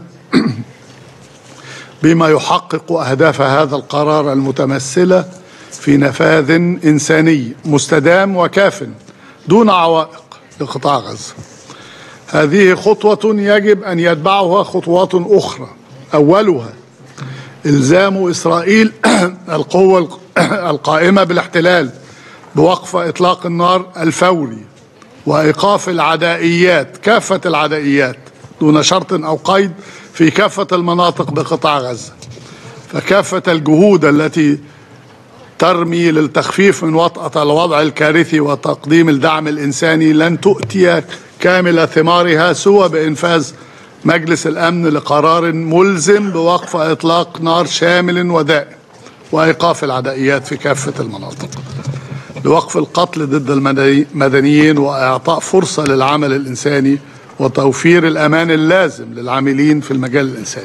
بما يحقق أهداف هذا القرار المتمثلة في نفاذ إنساني مستدام وكاف دون عوائق لقطاع غزة. هذه خطوة يجب أن يتبعها خطوات أخرى، أولها إلزام إسرائيل القوة القائمة بالاحتلال بوقف إطلاق النار الفوري وإيقاف العدائيات، كافة العدائيات دون شرط أو قيد، في كافة المناطق بقطاع غزة. فكافة الجهود التي ترمي للتخفيف من وطأة الوضع الكارثي وتقديم الدعم الإنساني لن تؤتي كامل ثمارها سوى بإنفاذ مجلس الأمن لقرار ملزم بوقف إطلاق نار شامل ودائم وإيقاف العدائيات في كافة المناطق، لوقف القتل ضد المدنيين وإعطاء فرصة للعمل الإنساني وتوفير الأمان اللازم للعاملين في المجال الإنساني.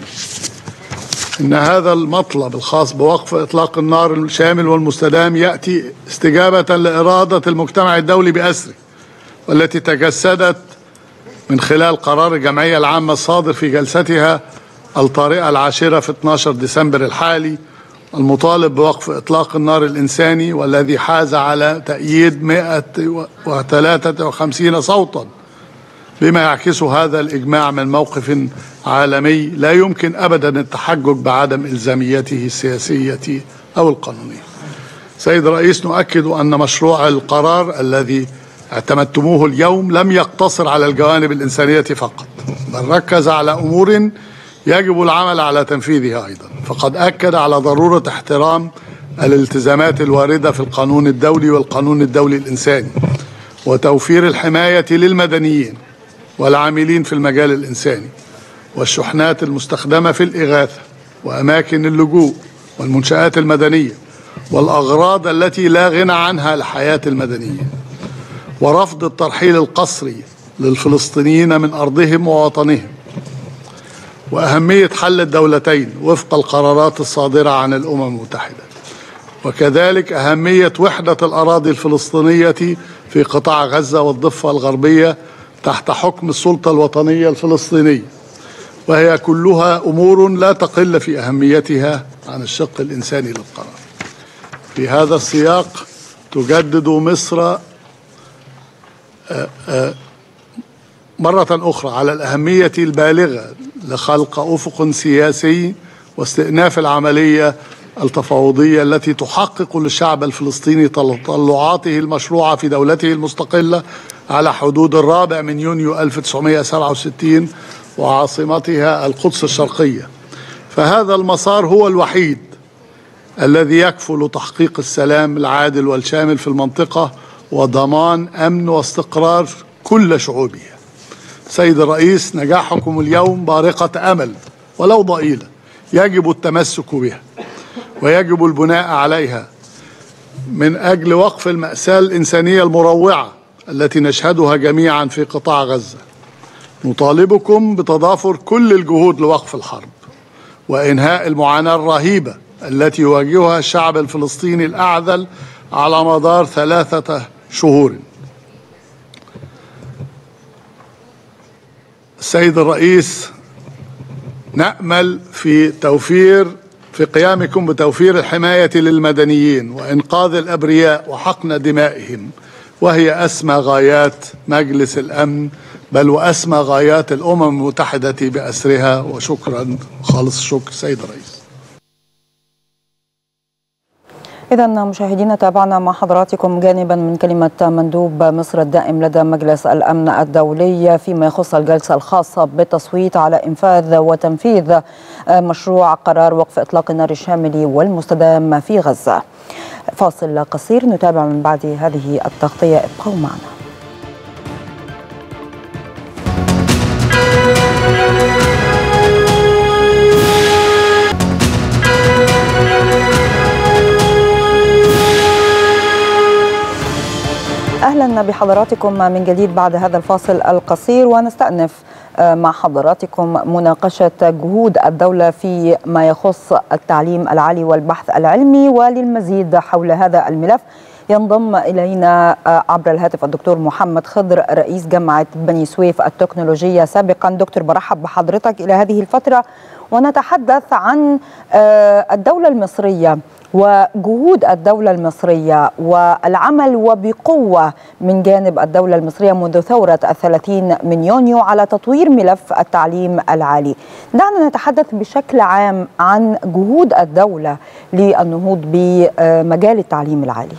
إن هذا المطلب الخاص بوقف إطلاق النار الشامل والمستدام يأتي استجابة لإرادة المجتمع الدولي بأسره، والتي تجسدت من خلال قرار الجمعية العامة الصادر في جلستها الطارئة العاشرة في اثني عشر ديسمبر الحالي، المطالب بوقف إطلاق النار الإنساني، والذي حاز على تأييد مئة وثلاثة وخمسين صوتا، بما يعكس هذا الإجماع من موقف عالمي لا يمكن أبدا التحجج بعدم إلزاميته السياسية أو القانونية. سيد الرئيس، نؤكد أن مشروع القرار الذي اعتمدتموه اليوم لم يقتصر على الجوانب الإنسانية فقط، بل ركز على أمور يجب العمل على تنفيذها أيضا. فقد أكد على ضرورة احترام الالتزامات الواردة في القانون الدولي والقانون الدولي الإنساني، وتوفير الحماية للمدنيين والعاملين في المجال الإنساني، والشحنات المستخدمة في الإغاثة، وأماكن اللجوء، والمنشآت المدنية، والأغراض التي لا غنى عنها لحياة المدنيين، ورفض الترحيل القسري للفلسطينيين من أرضهم ووطنهم، وأهمية حل الدولتين وفق القرارات الصادرة عن الأمم المتحدة، وكذلك أهمية وحدة الأراضي الفلسطينية في قطاع غزة والضفة الغربية تحت حكم السلطة الوطنية الفلسطينية، وهي كلها أمور لا تقل في أهميتها عن الشق الإنساني للقرار. في هذا السياق تجدد مصر مرة أخرى على الأهمية البالغة لخلق أفق سياسي واستئناف العملية التفاوضية التي تحقق للشعب الفلسطيني تطلعاته المشروعة في دولته المستقلة على حدود الرابع من يونيو ألف وتسعمائة وسبعة وستين وعاصمتها القدس الشرقية. فهذا المسار هو الوحيد الذي يكفل تحقيق السلام العادل والشامل في المنطقة وضمان أمن واستقرار كل شعوبها. سيد الرئيس، نجاحكم اليوم بارقة أمل ولو ضئيلة يجب التمسك بها ويجب البناء عليها من أجل وقف المأساة الإنسانية المروعة التي نشهدها جميعا في قطاع غزة. نطالبكم بتضافر كل الجهود لوقف الحرب وإنهاء المعاناة الرهيبة التي يواجهها الشعب الفلسطيني الأعذل على مدار ثلاثة شهور. السيد الرئيس، نأمل في توفير في قيامكم بتوفير الحماية للمدنيين وإنقاذ الأبرياء وحقن دمائهم، وهي أسمى غايات مجلس الأمن بل وأسمى غايات الأمم المتحدة بأسرها. وشكرا خالص الشكر سيد الرئيس. إذا مشاهدينا، تابعنا مع حضراتكم جانبا من كلمة مندوب مصر الدائم لدى مجلس الأمن الدولي فيما يخص الجلسة الخاصة بالتصويت على إنفاذ وتنفيذ مشروع قرار وقف إطلاق النار الشامل والمستدام في غزة. فاصل قصير نتابع من بعد هذه التغطية، ابقوا معنا. أهلا بحضراتكم من جديد بعد هذا الفاصل القصير، ونستأنف مع حضراتكم مناقشة جهود الدولة في ما يخص التعليم العالي والبحث العلمي. وللمزيد حول هذا الملف ينضم إلينا عبر الهاتف الدكتور محمد خضر، رئيس جامعة بني سويف التكنولوجية سابقا. دكتور، برحب بحضرتك إلى هذه الفترة، ونتحدث عن الدولة المصرية وجهود الدولة المصرية والعمل وبقوة من جانب الدولة المصرية منذ ثورة الثلاثين من يونيو على تطوير ملف التعليم العالي. دعنا نتحدث بشكل عام عن جهود الدولة للنهوض بمجال التعليم العالي.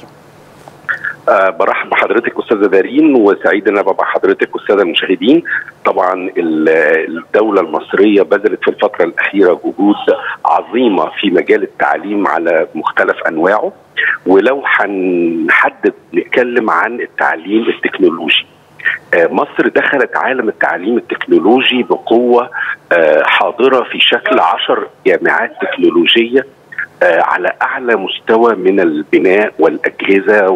أه برحب بحضرتك أستاذة دارين، وسعيد أن أبقى مع حضرتك والسادة المشاهدين. طبعا الدولة المصرية بذلت في الفترة الأخيرة جهود عظيمة في مجال التعليم على مختلف أنواعه، ولو هنحدد نتكلم عن التعليم التكنولوجي. أه مصر دخلت عالم التعليم التكنولوجي بقوة، أه حاضرة في شكل عشر جامعات تكنولوجية على أعلى مستوى من البناء والأجهزة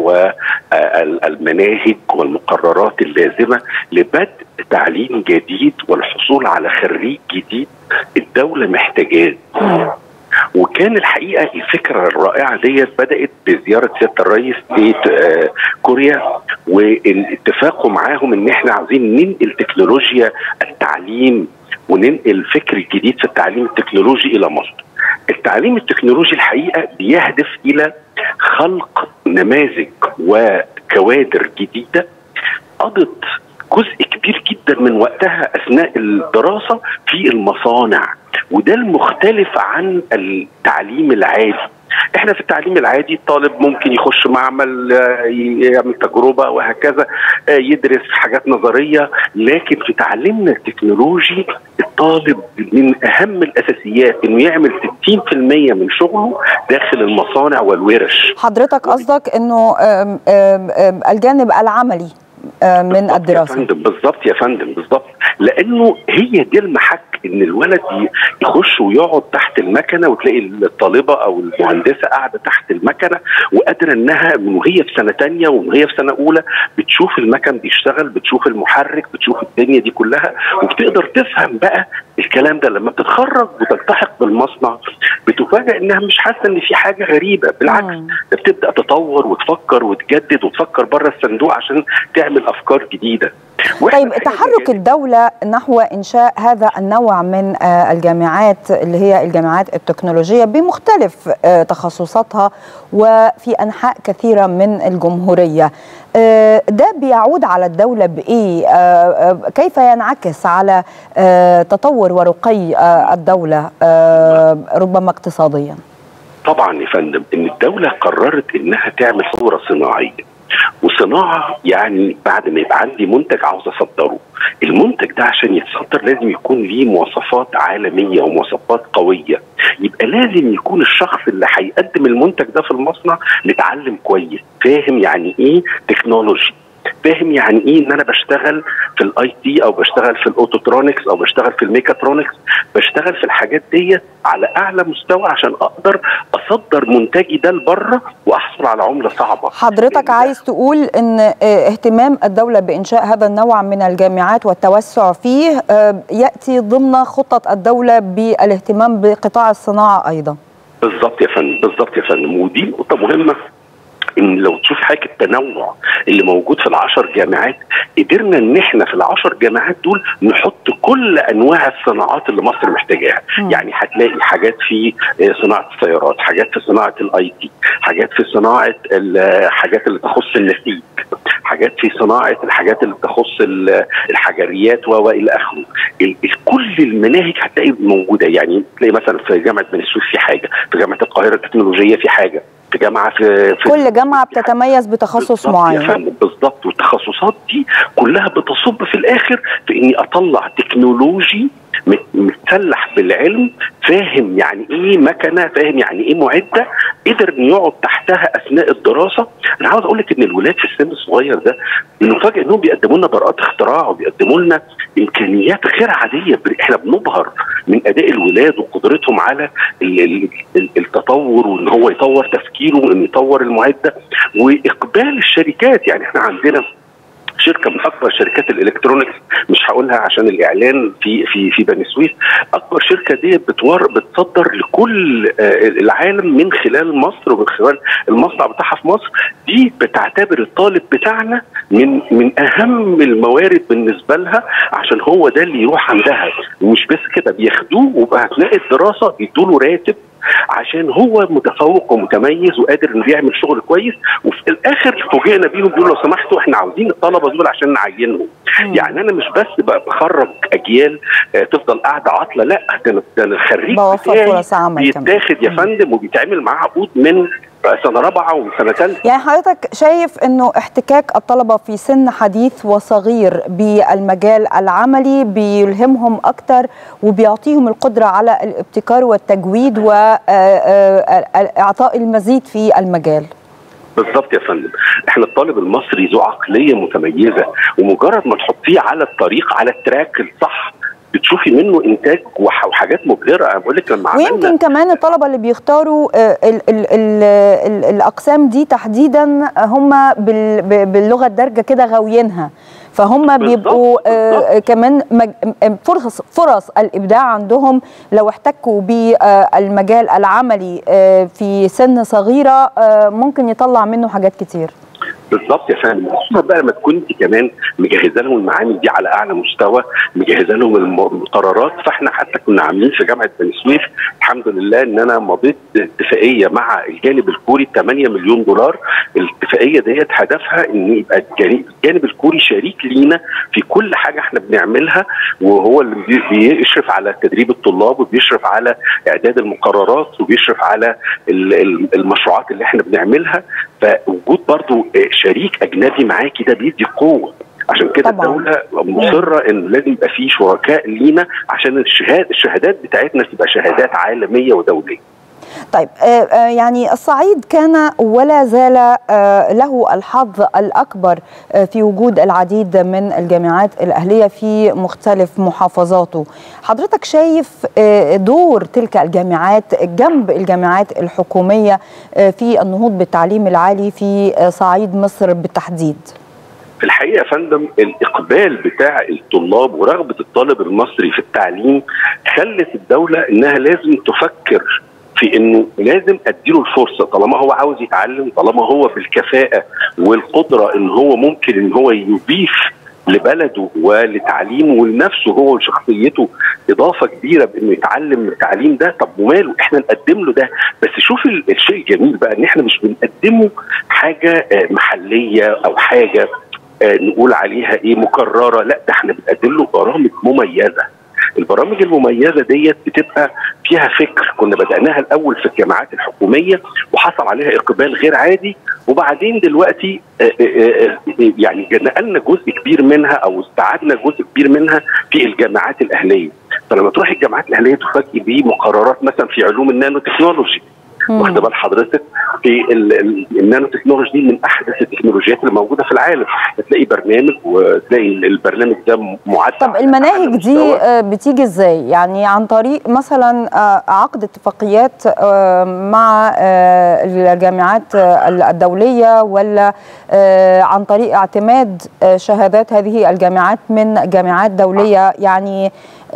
والمناهج والمقررات اللازمة لبدء تعليم جديد والحصول على خريج جديد الدولة محتاجاه. وكان الحقيقة الفكرة الرائعة ديت بدأت بزيارة سيادة الرئيس لكوريا واتفاقوا معاهم ان احنا عايزين ننقل تكنولوجيا التعليم وننقل فكر جديد في التعليم التكنولوجي إلى مصر. التعليم التكنولوجي الحقيقة بيهدف إلى خلق نماذج وكوادر جديدة قضت جزء كبير جدا من وقتها أثناء الدراسة في المصانع، وده المختلف عن التعليم العادي. احنا في التعليم العادي الطالب ممكن يخش معمل يعمل تجربة وهكذا، يدرس حاجات نظرية، لكن في تعليمنا التكنولوجي الطالب من اهم الاساسيات انه يعمل ستين بالمئة من شغله داخل المصانع والورش. حضرتك قصدك انه الجانب العملي من الدراسة. يا فندم بالظبط يا فندم بالظبط، لانه هي دي المحك ان الولد يخش ويقعد تحت المكنه، وتلاقي الطالبه او المهندسه قاعده تحت المكنه وقادره انها من وهي في سنه ثانيه وهي في سنه اولى بتشوف المكن بيشتغل، بتشوف المحرك، بتشوف الدنيا دي كلها، وبتقدر تفهم بقى الكلام ده. لما بتتخرج وتلتحق بالمصنع بتفاجئ انها مش حاسه ان في حاجه غريبه، بالعكس ده بتبدا تطور وتفكر وتجدد وتفكر بره الصندوق عشان تعمل افكار جديده. طيب، تحرك الدولة نحو إنشاء هذا النوع من الجامعات اللي هي الجامعات التكنولوجية بمختلف تخصصاتها وفي أنحاء كثيرة من الجمهورية، ده بيعود على الدولة بإيه؟ كيف ينعكس على تطور ورقي الدولة ربما اقتصاديا؟ طبعا يا فندم، إن الدولة قررت إنها تعمل ثورة صناعية، وصناعه يعني بعد ما يبقى عندي منتج عاوز اصدره، المنتج ده عشان يتصدر لازم يكون ليه مواصفات عالميه ومواصفات قويه، يبقى لازم يكون الشخص اللي هيقدم المنتج ده في المصنع متعلم كويس، فاهم يعني ايه تكنولوجي، فاهم يعني ايه ان انا بشتغل في الاي تي او بشتغل في الاوتوترونكس او بشتغل في الميكاترونكس، بشتغل في الحاجات دي على اعلى مستوى عشان اقدر اصدر منتجي ده لبره واحصل على عمله صعبه. حضرتك عايز تقول ان اهتمام الدوله بانشاء هذا النوع من الجامعات والتوسع فيه ياتي ضمن خطه الدوله بالاهتمام بقطاع الصناعه ايضا؟ بالظبط يا فندم، بالظبط يا فندم، ودي نقطه مهمه. ان لو تشوف حاجه التنوع اللي موجود في العشر جامعات، قدرنا ان احنا في العشر جامعات دول نحط كل انواع الصناعات اللي مصر محتاجاها، يعني هتلاقي حاجات في صناعه السيارات، حاجات في صناعه الاي تي، حاجات في صناعه الحاجات اللي تخص النسيج، حاجات في صناعه الحاجات اللي تخص الحجريات والى اخره. كل المناهج هتلاقي موجوده، يعني تلاقي مثلا في جامعه بني سويف في حاجه، في جامعه القاهره التكنولوجيه في حاجه، في جامعه في, في كل جامعه بتتميز بتخصص معين. بالظبط، والتخصصات دي كلها بتصب في الاخر في اني اطلع تكنولوجي متسلح بالعلم، فاهم يعني ايه مكنه، فاهم يعني ايه معده، قدر انه يقعد تحتها اثناء الدراسه. انا عاوز اقول لك ان الولاد في السن الصغير ده بنفاجئ انهم بيقدموا لنا براءات اختراع وبيقدموا لنا امكانيات غير عاديه، احنا بنبهر من اداء الولاد وقدرتهم على التطور، وان هو يطور تفكيره وان يطور المعده، واقبال الشركات. يعني احنا عندنا شركه من اكبر شركات الالكترونيكس، مش هقولها عشان الاعلان، في في في بني سويف، اكبر شركه دي بتور بتصدر لكل العالم من خلال مصر ومن خلال المصنع بتاعها في مصر. دي بتعتبر الطالب بتاعنا من من اهم الموارد بالنسبه لها، عشان هو ده اللي يروح عندها، ومش بس كده بياخدوه وبقى اثناء الدراسه بيدوا له راتب عشان هو متفوق ومتميز وقادر انه يعمل شغل كويس، وفي الاخر فوجئنا بيهم بيقولوا لو سمحتوا احنا عاوزين الطلبه دول عشان نعينهم. يعني انا مش بس بخرج اجيال تفضل قاعده عاطله، لا، ده انا الخريج بتاعي بيتاخد يا فندم وبيتعمل معاه عقود من سنه رابعه ومن سنه ثالثه. يعني حضرتك شايف انه احتكاك الطلبه في سن حديث وصغير بالمجال العملي بيلهمهم اكثر وبيعطيهم القدره على الابتكار والتجويد واعطاء المزيد في المجال؟ بالظبط يا فندم، احنا الطالب المصري ذو عقليه متميزه، ومجرد ما تحطيه على الطريق على التراك الصح بتشوفي منه انتاج وحاجات مبهره. انا بقول لك لما عملنا، ويمكن كمان الطلبه اللي بيختاروا ال ال ال ال الاقسام دي تحديدا هم باللغه الدارجه كده غاويينها، فهم بيبقوا آه كمان فرص فرص الابداع عندهم لو احتكوا بالمجال العملي آه في سن صغيره آه ممكن يطلع منه حاجات كتير. بالظبط يا فندم، خصوصا بقى لما تكون انت كمان مجهزه لهم المعامل دي على اعلى مستوى، مجهزه لهم المقررات. فاحنا حتى كنا عاملين في جامعه بني سويف الحمد لله ان انا مضيت اتفاقيه مع الجانب الكوري ثمانية مليون دولار. الاتفاقيه ديت هدفها ان يبقى الجانب الكوري شريك لينا في كل حاجه احنا بنعملها، وهو اللي بيشرف على تدريب الطلاب وبيشرف على اعداد المقررات وبيشرف على المشروعات اللي احنا بنعملها. فوجود برضو شريك اجنبي معاكي ده بيدي قوه، عشان كده الدوله مصره ان لازم يبقى في شركاء لينا عشان الشهاد الشهادات بتاعتنا تبقى شهادات عالميه ودوليه. طيب يعني الصعيد كان ولا زال له الحظ الأكبر في وجود العديد من الجامعات الأهلية في مختلف محافظاته. حضرتك شايف دور تلك الجامعات جنب الجامعات الحكومية في النهوض بالتعليم العالي في صعيد مصر بالتحديد؟ في الحقيقه يا فندم الاقبال بتاع الطلاب ورغبه الطالب المصري في التعليم خلت الدوله انها لازم تفكر في انه لازم اديله الفرصه، طالما هو عاوز يتعلم، طالما هو بالكفاءه والقدره ان هو ممكن ان هو يضيف لبلده ولتعليمه ولنفسه هو وشخصيته اضافه كبيره بانه يتعلم من التعليم ده. طب وماله، احنا نقدم له ده. بس شوف الشيء الجميل بقى ان احنا مش بنقدمه حاجه محليه او حاجه نقول عليها ايه مكرره، لا، ده احنا بنقدم له برامج مميزه. البرامج المميزه ديت بتبقى فيها فكر، كنا بدأناها الاول في الجامعات الحكوميه وحصل عليها اقبال غير عادي، وبعدين دلوقتي يعني نقلنا جزء كبير منها او استعدنا جزء كبير منها في الجامعات الاهليه. فلما تروح الجامعات الاهليه تفاجئ بمقررات مثلا في علوم النانو تكنولوجي، واخد بال حضرتك؟ في النانو تكنولوجي دي من احدث التكنولوجيات اللي موجوده في العالم، تلاقي برنامج وتلاقي البرنامج ده معد. طب المناهج دي بتيجي ازاي؟ يعني عن طريق مثلا عقد اتفاقيات مع الجامعات الدوليه، ولا عن طريق اعتماد شهادات هذه الجامعات من جامعات دوليه؟ يعني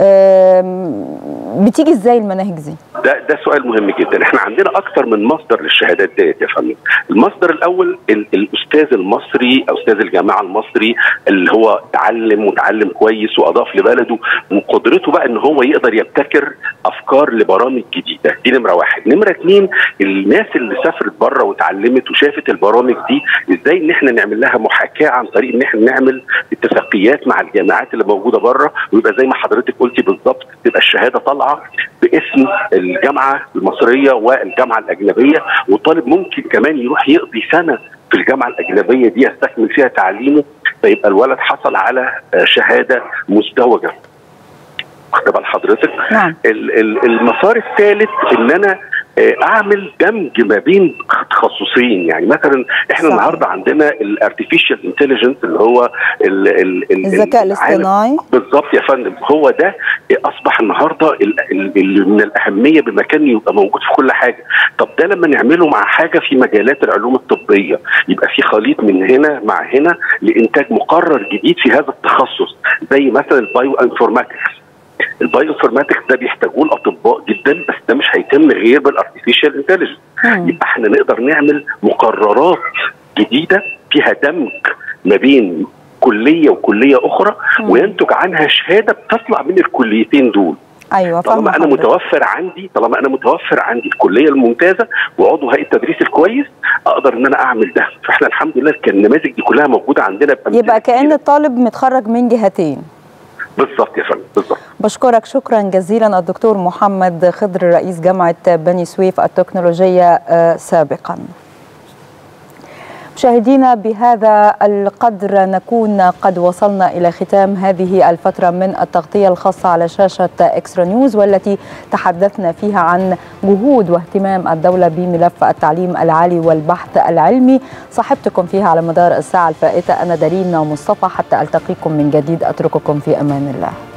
بتيجي ازاي المناهج دي؟ ده ده سؤال مهم جدا. احنا عندنا اكثر من مصدر للشهادات ديت يا فندم. المصدر الاول الاستاذ المصري او استاذ الجامعه المصري اللي هو تعلم وتعلم كويس واضاف لبلده، وقدرته بقى ان هو يقدر يبتكر افكار لبرامج جديده. دي نمره واحد. نمره اثنين، الناس اللي سافرت بره وتعلمت وشافت البرامج دي ازاي ان احنا نعمل لها محاكاه عن طريق ان احنا نعمل اتفاقيات مع الجامعات اللي موجوده بره، ويبقى زي ما حضرتك قلتي بالظبط تبقى الشهاده طالعه باسم الجامعه المصريه والجامعه الاجنبيه، والطالب ممكن كمان يروح يقضي سنه في الجامعه الاجنبيه دي يستكمل فيها تعليمه، فيبقى الولد حصل على شهاده مزدوجه. واخد بال حضرتك؟ نعم. المسار الثالث ان انا اعمل دمج ما بين تخصصين. يعني مثلا احنا صح. النهارده عندنا الارتفيشال انتليجنس اللي هو ال ال الذكاء الاصطناعي. بالظبط يا فندم. هو ده اصبح النهارده اللي من الاهميه بمكان يبقى موجود في كل حاجه. طب ده لما نعمله مع حاجه في مجالات العلوم الطبيه يبقى في خليط من هنا مع هنا لانتاج مقرر جديد في هذا التخصص، زي مثلا البايو انفورماتكس. البايو انفورماتكس ده بيحتاجوه الاطباء جدا، بس ده مش هيتم غير بالارتفيشال انتليجنس. يبقى احنا نقدر نعمل مقررات جديده فيها دمج ما بين كليه وكليه اخرى، مم. وينتج عنها شهاده بتطلع من الكليتين دول. ايوه طالما انا متوفر عندي طالما انا متوفر عندي الكليه الممتازه وعضو هيئه التدريس الكويس، اقدر ان انا اعمل ده. فاحنا الحمد لله كان النماذج دي كلها موجوده عندنا. يبقى كأن الطالب متخرج من جهتين. بالظبط يا فندم، بالظبط. بشكرك شكرا جزيلا الدكتور محمد خضر رئيس جامعة بني سويف التكنولوجية سابقا. مشاهدينا، بهذا القدر نكون قد وصلنا إلى ختام هذه الفترة من التغطية الخاصة على شاشة إكسترا نيوز، والتي تحدثنا فيها عن جهود واهتمام الدولة بملف التعليم العالي والبحث العلمي. صاحبتكم فيها على مدار الساعة الفائتة أنا دارين مصطفى. حتى ألتقيكم من جديد أترككم في أمان الله.